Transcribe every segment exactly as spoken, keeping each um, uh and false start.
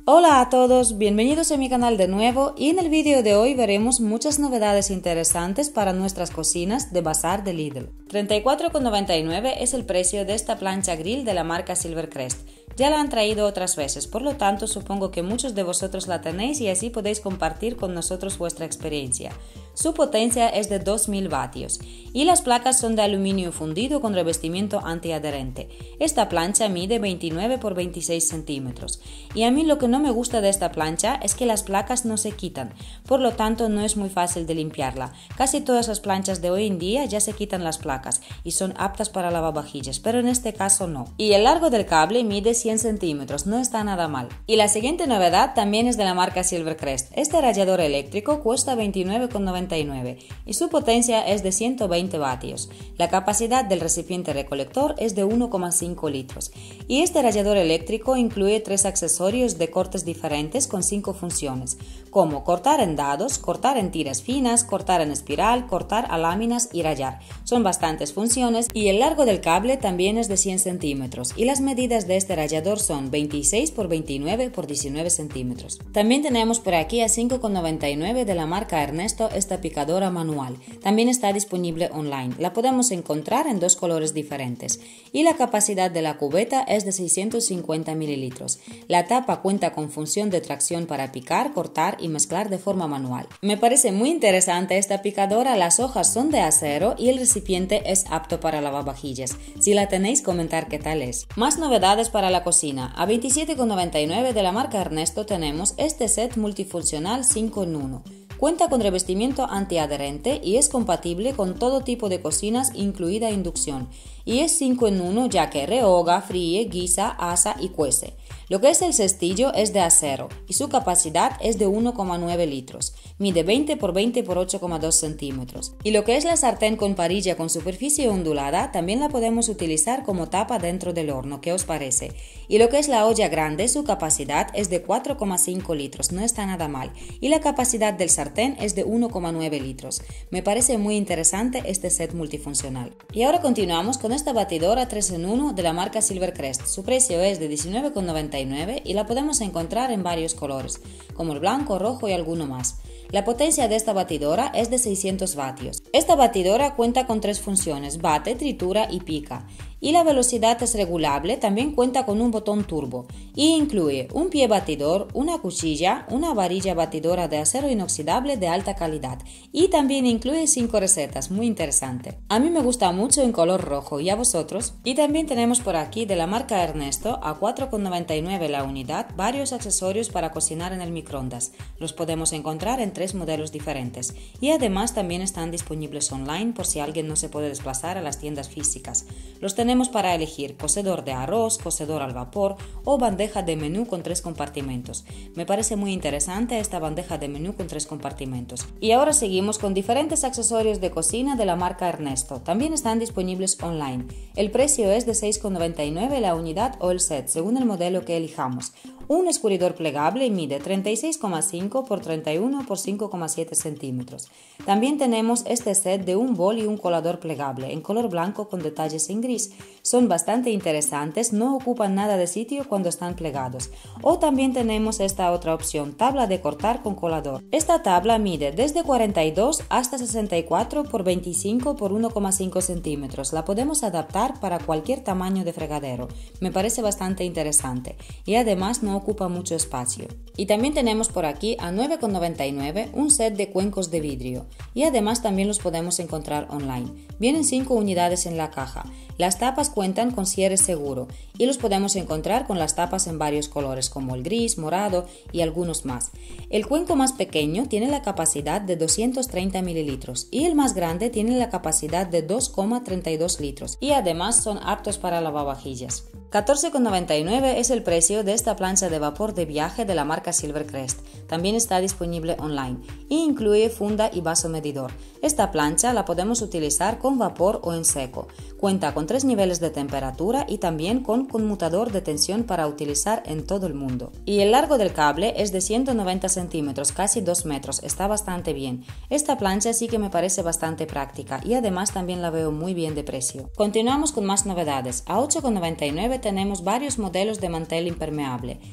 Hola a todos, bienvenidos a mi canal de nuevo y en el vídeo de hoy veremos muchas novedades interesantes para nuestras cocinas de bazar de Lidl. treinta y cuatro con noventa y nueve es el precio de esta plancha grill de la marca Silvercrest. Ya la han traído otras veces, por lo tanto supongo que muchos de vosotros la tenéis y así podéis compartir con nosotros vuestra experiencia. Su potencia es de dos mil vatios y las placas son de aluminio fundido con revestimiento antiadherente. Esta plancha mide veintinueve por veintiséis centímetros y a mí lo que no me gusta de esta plancha es que las placas no se quitan, por lo tanto no es muy fácil de limpiarla. Casi todas las planchas de hoy en día ya se quitan las placas y son aptas para lavavajillas, pero en este caso no. Y el largo del cable mide cien centímetros, no está nada mal. Y la siguiente novedad también es de la marca Silvercrest. Este rallador eléctrico cuesta veintinueve con noventa y nueve y su potencia es de ciento veinte vatios. La capacidad del recipiente recolector es de uno coma cinco litros y este rallador eléctrico incluye tres accesorios de cortes diferentes con cinco funciones, como cortar en dados, cortar en tiras finas, cortar en espiral, cortar a láminas y rallar. Son bastantes funciones y el largo del cable también es de cien centímetros y las medidas de este rallador son veintiséis por veintinueve por diecinueve centímetros. También tenemos por aquí a cinco con noventa y nueve de la marca Ernesto esta picadora manual. También está disponible online. La podemos encontrar en dos colores diferentes y la capacidad de la cubeta es de seiscientos cincuenta mililitros. La tapa cuenta con función de tracción para picar, cortar y mezclar de forma manual. Me parece muy interesante esta picadora, las hojas son de acero y el recipiente es apto para lavavajillas. Si la tenéis, comentar qué tal es. Más novedades para la cocina. A veintisiete con noventa y nueve de la marca Ernesto tenemos este set multifuncional cinco en uno. Cuenta con revestimiento antiadherente y es compatible con todo tipo de cocinas, incluida inducción. Y es cinco en uno ya que rehoga, fríe, guisa, asa y cuece. Lo que es el cestillo es de acero y su capacidad es de uno coma nueve litros. Mide veinte por veinte por ocho coma dos centímetros. Y lo que es la sartén con parilla con superficie ondulada también la podemos utilizar como tapa dentro del horno. ¿Qué os parece? Y lo que es la olla grande, su capacidad es de cuatro coma cinco litros, no está nada mal. Y la capacidad del sartén es de uno coma nueve litros. Me parece muy interesante este set multifuncional. Y ahora continuamos con esta batidora tres en uno de la marca Silvercrest. Su precio es de diecinueve con noventa y nueve y la podemos encontrar en varios colores, como el blanco, rojo y alguno más. La potencia de esta batidora es de seiscientos vatios. Esta batidora cuenta con tres funciones: bate, tritura y pica. Y la velocidad es regulable, también cuenta con un botón turbo y incluye un pie batidor, una cuchilla, una varilla batidora de acero inoxidable de alta calidad y también incluye cinco recetas, muy interesante. A mí me gusta mucho en color rojo, ¿y a vosotros? Y también tenemos por aquí de la marca Ernesto a cuatro con noventa y nueve la unidad varios accesorios para cocinar en el microondas. Los podemos encontrar en tres modelos diferentes y además también están disponibles online por si alguien no se puede desplazar a las tiendas físicas. Los tenemos para elegir cocedor de arroz, cocedor al vapor o bandeja de menú con tres compartimentos. Me parece muy interesante esta bandeja de menú con tres compartimentos. Y ahora seguimos con diferentes accesorios de cocina de la marca Ernesto. También están disponibles online. El precio es de seis con noventa y nueve la unidad o el set, según el modelo que elijamos. Un escurridor plegable mide treinta y seis coma cinco por treinta y uno por cinco coma siete centímetros. También tenemos este set de un bol y un colador plegable en color blanco con detalles en gris. Son bastante interesantes, no ocupan nada de sitio cuando están plegados. O también tenemos esta otra opción, tabla de cortar con colador. Esta tabla mide desde cuarenta y dos hasta sesenta y cuatro por veinticinco por uno coma cinco centímetros. La podemos adaptar para cualquier tamaño de fregadero. Me parece bastante interesante y además no ocupa mucho espacio. Y también tenemos por aquí a nueve con noventa y nueve un set de cuencos de vidrio y además también los podemos encontrar online. Vienen cinco unidades en la caja. Las tapas cuentan con cierre seguro y los podemos encontrar con las tapas en varios colores como el gris, morado y algunos más. El cuenco más pequeño tiene la capacidad de doscientos treinta mililitros y el más grande tiene la capacidad de dos coma treinta y dos litros y además son aptos para lavavajillas. catorce con noventa y nueve es el precio de esta plancha de vapor de viaje de la marca Silvercrest. También está disponible online y incluye funda y vaso medidor. Esta plancha la podemos utilizar con vapor o en seco. Cuenta con tres niveles de temperatura y también con conmutador de tensión para utilizar en todo el mundo. Y el largo del cable es de ciento noventa centímetros, casi dos metros, está bastante bien. Esta plancha sí que me parece bastante práctica y además también la veo muy bien de precio. Continuamos con más novedades. A ocho con noventa y nueve tenemos varios modelos de mantel impermeable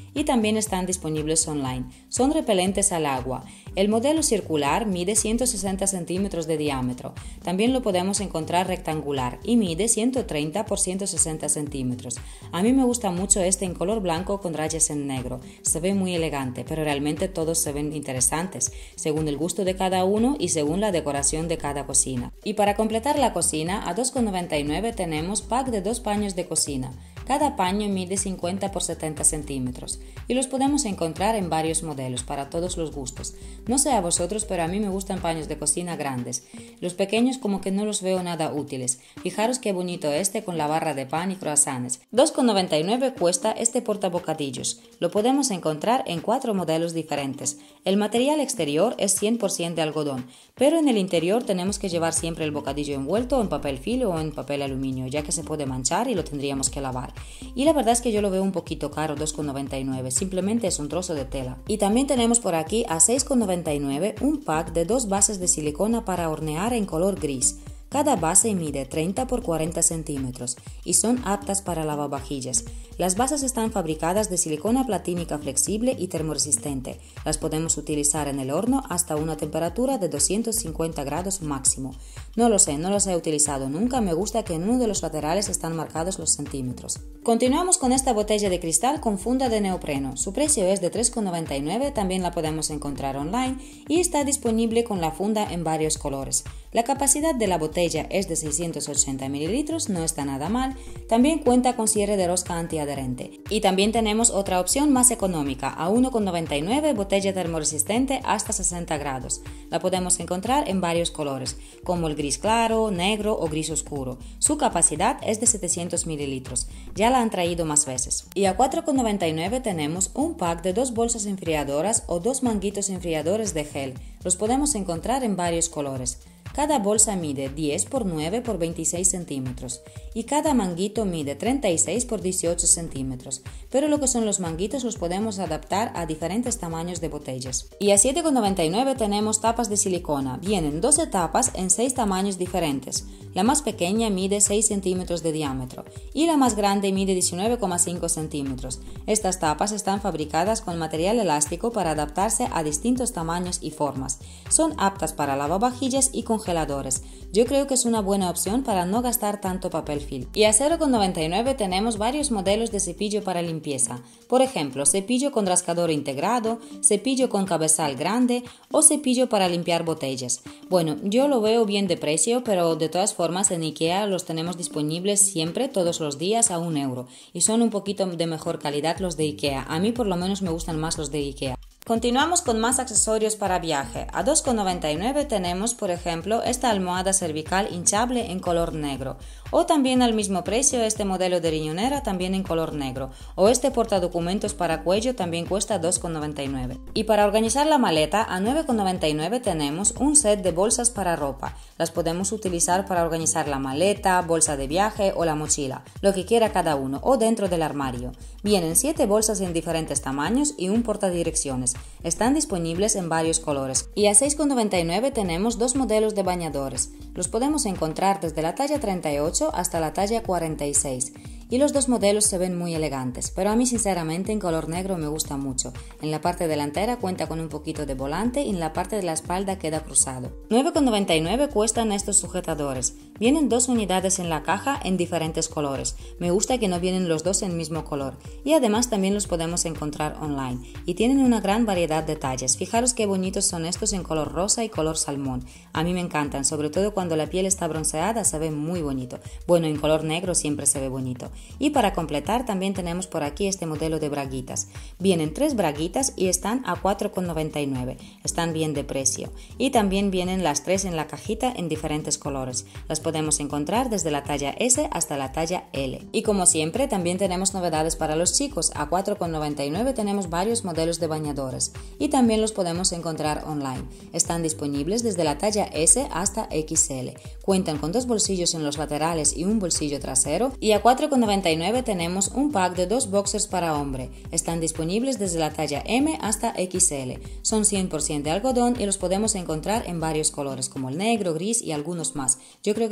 y también están disponibles online. Son repelentes al agua. El modelo circular mide ciento sesenta centímetros de diámetro. También lo podemos encontrar rectangular y mide ciento treinta por ciento sesenta centímetros. A mí me gusta mucho este en color blanco con rayas en negro. Se ve muy elegante, pero realmente todos se ven interesantes, según el gusto de cada uno y según la decoración de cada cocina. Y para completar la cocina, a dos con noventa y nueve tenemos pack de dos paños de cocina. Cada paño mide cincuenta por setenta centímetros y los podemos encontrar en varios modelos para todos los gustos. No sé a vosotros, pero a mí me gustan paños de cocina grandes. Los pequeños como que no los veo nada útiles. Fijaros qué bonito este con la barra de pan y croissants. dos con noventa y nueve cuesta este portabocadillos. Lo podemos encontrar en cuatro modelos diferentes. El material exterior es cien por ciento de algodón, pero en el interior tenemos que llevar siempre el bocadillo envuelto en papel filo o en papel aluminio, ya que se puede manchar y lo tendríamos que lavar. Y la verdad es que yo lo veo un poquito caro, dos con noventa y nueve, simplemente es un trozo de tela. Y también tenemos por aquí a seis con noventa y nueve un pack de dos bases de silicona para hornear en color gris. Cada base mide treinta por cuarenta centímetros y son aptas para lavavajillas. Las bases están fabricadas de silicona platínica flexible y termoresistente. Las podemos utilizar en el horno hasta una temperatura de doscientos cincuenta grados máximo. No lo sé, no los he utilizado nunca, me gusta que en uno de los laterales están marcados los centímetros. Continuamos con esta botella de cristal con funda de neopreno. Su precio es de tres con noventa y nueve, también la podemos encontrar online y está disponible con la funda en varios colores. La capacidad de la botella es de seiscientos ochenta mililitros, no está nada mal. También cuenta con cierre de rosca antiadherente. Y también tenemos otra opción más económica, a uno con noventa y nueve, botella termoresistente hasta sesenta grados. La podemos encontrar en varios colores, como el gris claro, negro o gris oscuro. Su capacidad es de setecientos mililitros. Ya la han traído más veces. Y a cuatro con noventa y nueve tenemos un pack de dos bolsas enfriadoras o dos manguitos enfriadores de gel. Los podemos encontrar en varios colores. Cada bolsa mide diez por nueve por veintiséis centímetros y cada manguito mide treinta y seis por dieciocho centímetros, pero lo que son los manguitos los podemos adaptar a diferentes tamaños de botellas. Y a siete con noventa y nueve tenemos tapas de silicona. Vienen doce tapas en seis tamaños diferentes. La más pequeña mide seis centímetros de diámetro y la más grande mide diecinueve coma cinco centímetros. Estas tapas están fabricadas con material elástico para adaptarse a distintos tamaños y formas. Son aptas para lavavajillas y congeladores. Yo creo que es una buena opción para no gastar tanto papel film. Y a cero con noventa y nueve tenemos varios modelos de cepillo para limpieza. Por ejemplo, cepillo con rascador integrado, cepillo con cabezal grande o cepillo para limpiar botellas. Bueno, yo lo veo bien de precio, pero de todas formas en IKEA los tenemos disponibles siempre, todos los días a un euro. Y son un poquito de mejor calidad los de IKEA. A mí por lo menos me gustan más los de IKEA. Continuamos con más accesorios para viaje. A dos con noventa y nueve tenemos, por ejemplo, esta almohada cervical hinchable en color negro. O también al mismo precio este modelo de riñonera también en color negro. O este portadocumentos para cuello también cuesta dos con noventa y nueve. Y para organizar la maleta, a nueve con noventa y nueve tenemos un set de bolsas para ropa. Las podemos utilizar para organizar la maleta, bolsa de viaje o la mochila, lo que quiera cada uno, o dentro del armario. Vienen siete bolsas en diferentes tamaños y un portadirecciones. Están disponibles en varios colores. Y a seis con noventa y nueve tenemos dos modelos de bañadores. Los podemos encontrar desde la talla treinta y ocho hasta la talla cuarenta y seis. Y los dos modelos se ven muy elegantes, pero a mí sinceramente en color negro me gusta mucho. En la parte delantera cuenta con un poquito de volante y en la parte de la espalda queda cruzado. nueve con noventa y nueve cuestan estos sujetadores. Vienen dos unidades en la caja en diferentes colores. Me gusta que no vienen los dos en el mismo color. Y además también los podemos encontrar online. Y tienen una gran variedad de tallas. Fijaros qué bonitos son estos en color rosa y color salmón. A mí me encantan, sobre todo cuando la piel está bronceada se ve muy bonito. Bueno, en color negro siempre se ve bonito. Y para completar también tenemos por aquí este modelo de braguitas. Vienen tres braguitas y están a cuatro con noventa y nueve. Están bien de precio. Y también vienen las tres en la cajita en diferentes colores. Las podemos encontrar desde la talla ese hasta la talla ele. Y como siempre también tenemos novedades para los chicos. A cuatro con noventa y nueve tenemos varios modelos de bañadores. Y también los podemos encontrar online. Están disponibles desde la talla ese hasta equis ele. Cuentan con dos bolsillos en los laterales y un bolsillo trasero. Y a cuatro con noventa y nueve tenemos un pack de dos boxers para hombre. Están disponibles desde la talla eme hasta equis ele. Son cien por ciento de algodón y los podemos encontrar en varios colores como el negro, gris y algunos más. Yo creo que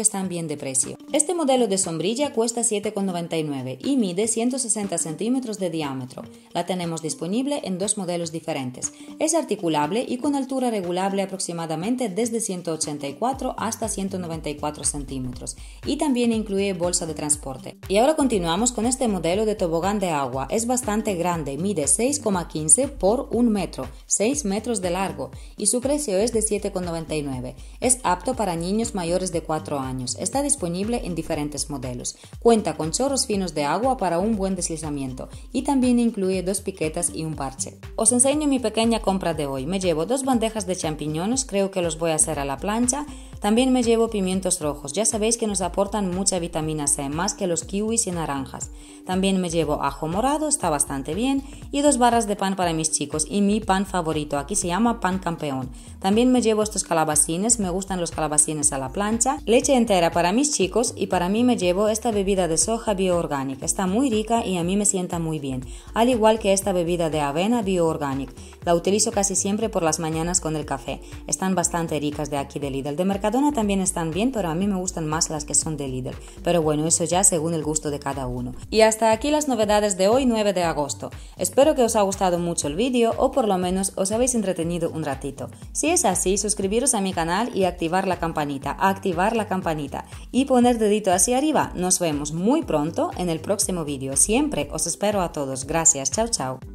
que están bien de precio. Este modelo de sombrilla cuesta siete con noventa y nueve y mide ciento sesenta centímetros de diámetro. La tenemos disponible en dos modelos diferentes. Es articulable y con altura regulable aproximadamente desde ciento ochenta y cuatro hasta ciento noventa y cuatro centímetros y también incluye bolsa de transporte. Y ahora continuamos con este modelo de tobogán de agua. Es bastante grande, mide seis coma quince por un metro, seis metros de largo y su precio es de siete con noventa y nueve. Es apto para niños mayores de cuatro años. Está disponible en diferentes modelos. Cuenta con chorros finos de agua para un buen deslizamiento y también incluye dos piquetas y un parche. Os enseño mi pequeña compra de hoy. Me llevo dos bandejas de champiñones, creo que los voy a hacer a la plancha. También me llevo pimientos rojos, ya sabéis que nos aportan mucha vitamina C, más que los kiwis y naranjas. También me llevo ajo morado, está bastante bien, y dos barras de pan para mis chicos y mi pan favorito, aquí se llama pan campeón. También me llevo estos calabacines, me gustan los calabacines a la plancha, leche entera para mis chicos y para mí me llevo esta bebida de soja bioorgánica, está muy rica y a mí me sienta muy bien, al igual que esta bebida de avena bioorgánica. La utilizo casi siempre por las mañanas con el café, están bastante ricas de aquí de Lidl. De Mercadona también están bien, pero a mí me gustan más las que son de Lidl, pero bueno, eso ya según el gusto de cada uno. Y hasta aquí las novedades de hoy, nueve de agosto. Espero que os haya gustado mucho el vídeo o por lo menos os habéis entretenido un ratito. Si es así, suscribiros a mi canal y activar la campanita, activar la campanita y poner dedito hacia arriba. Nos vemos muy pronto en el próximo vídeo. Siempre os espero a todos. Gracias. Chao, chao.